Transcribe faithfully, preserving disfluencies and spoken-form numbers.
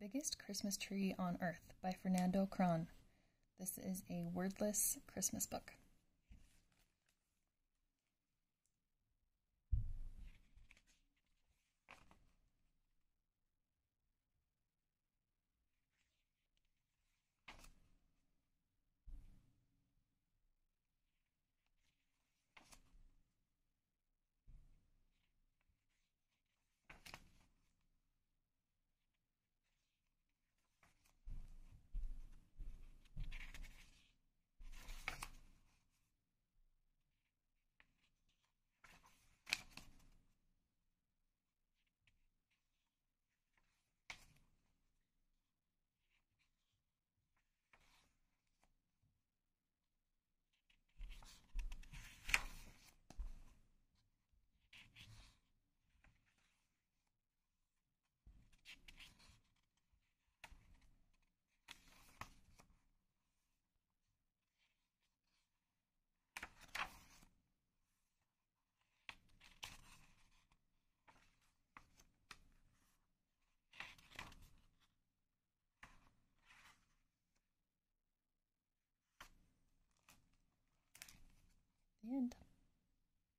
Biggest Christmas Tree on Earth by Fernando Krahn. This is a wordless Christmas book. The end.